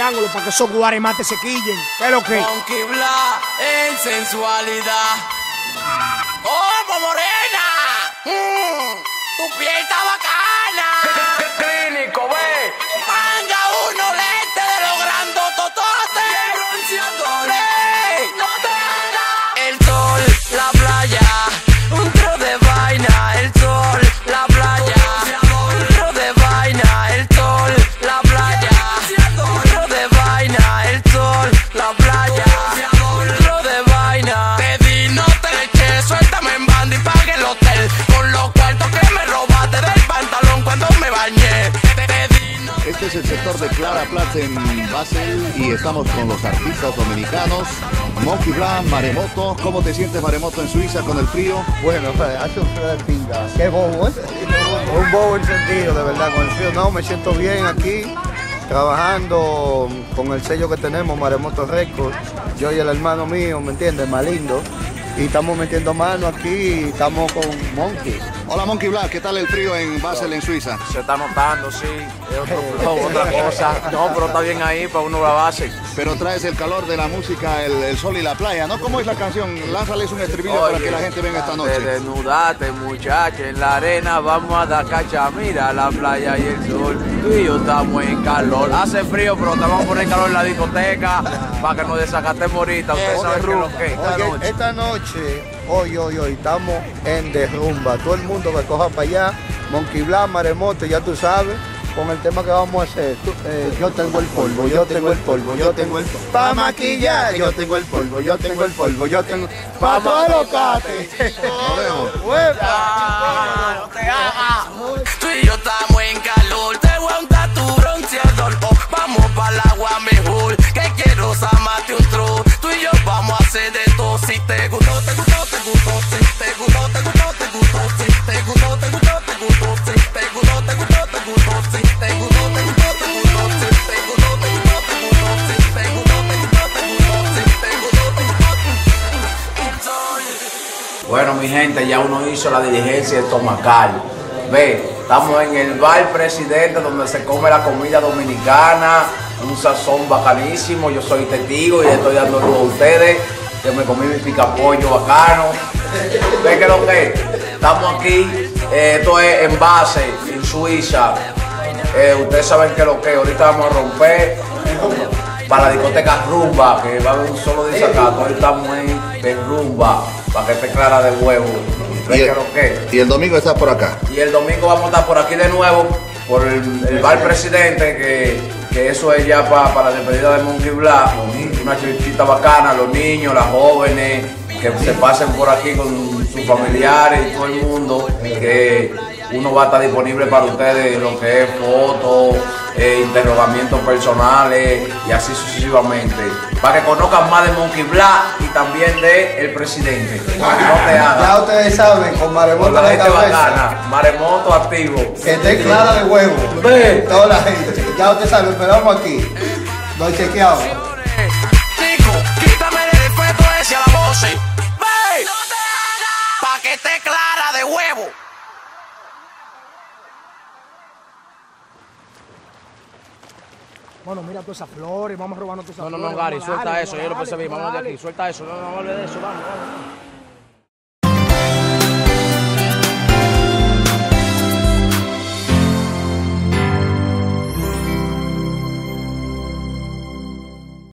triángulo para que esos guaremates se quillen. ¿Qué es lo que? Monkey Black en sensualidad. ¡Oh, morena! ¡Tu piel está bacana! Clínico, ve. Manga uno lente de los grandotototes. Bronceador. ¡No te hagas! El sol, la playa, un tro de vaina. El sol, la playa, un tro de vaina. El sol, la playa, un tro de vaina. El sol, la playa, un tro de vaina. Te di, no te le eché, suéltame en banda y pague el hotel. Con los cuartos que me robaste del pantalón cuando me bañé. Este es el sector de Clara Plaza en Basel y estamos con los artistas dominicanos. Monkey Black, Maremoto. ¿Cómo te sientes, Maremoto, en Suiza con el frío? Bueno, hace un frío de pinga. Qué bobo, ¿eh? Un bobo encendido, de verdad, con el frío. No, me siento bien aquí, trabajando con el sello que tenemos, Maremoto Records. Yo y el hermano mío, ¿me entiendes? Más lindo. Y estamos metiendo mano aquí, estamos con Monkey. Hola, Monkey Black, ¿qué tal el frío en Basel, en Suiza? Se está notando, sí. Es otro flow, otra cosa. No, pero está bien ahí para uno la base. Pero traes el calor de la música, el sol y la playa, ¿no? ¿Cómo es la canción? Lánzales un estribillo para que la gente venga esta noche. Desnudate, muchacha, en la arena vamos a dar cacha. Mira la playa y el sol. Tú y yo estamos en calor. Hace frío, pero te vamos a poner calor en la discoteca para que nos desacatemos ahorita. Ustedes saben que lo que esta noche, hoy, estamos en derrumba. Todo el mundo que coja para allá, Monkey Black, Maremoto, ya tú sabes, con el tema que vamos a hacer. Yo tengo el polvo, yo tengo el polvo, yo tengo el polvo. Pa' maquillar, yo tengo el polvo, yo tengo el polvo, yo tengo. Pa' todos los cates. Nos vemos. No te hagas. Tú y yo estamos en calor. Te voy a untar tu bronceador. Oh, vamos para el agua mejor. Que quiero zamarte un tro. Tú y yo vamos a hacer de todo. Si te gustó, te gustó, te gustó. Si te gustó, te gustó, te gustó. Si te gustó, te gustó, te gustó. Si te gustó, te gustó, te gustó. Si te gustó, te gustó, te gustó. Si te gustó, te gustó, te gustó. Si te gustó, te gustó, te gustó. Si te gustó, te gustó. Bueno, mi gente, ya uno hizo la diligencia estomacal. Ve, estamos en el bar Presidente donde se come la comida dominicana, un sazón bacanísimo. Yo soy testigo y le estoy dando luz a ustedes, que me comí mi picapollo bacano. Ve que lo que estamos aquí, esto es en Basel, en Suiza. Ustedes saben que lo que ahorita vamos a romper para la discoteca Rumba, que va a haber un solo desacato. Hoy estamos en Rumba, para que esté clara de huevo. Y el domingo estás por acá. Y el domingo vamos a estar por aquí de nuevo, por el bar Presidente, que eso es ya para la despedida de Monkey Black. Una chiquita bacana, los niños, las jóvenes, que se pasen por aquí con sus familiares y todo el mundo, que uno va a estar disponible para ustedes, lo que es fotos, interrogamientos personales y así sucesivamente, para que conozcan más de Monkey Black y también de el Presidente. No te hagas. Ya ustedes saben, con Maremoto Con la en la gente cabeza, bacana, Maremoto activo. que esté clara de huevo. Ve. Toda la gente. Ya ustedes saben, esperamos aquí. Lo chequeamos. Nico, quítame el efecto ese a la voz. Ve, pa' que esté clara de huevo. Bueno, mira todas esas flores, vamos robando todas esas flores. No, Gary, vamos a suelta darle, eso, vamos a yo lo darle, percibí, vamos a vamos de darle. aquí, suelta eso, no hable de eso, vamos.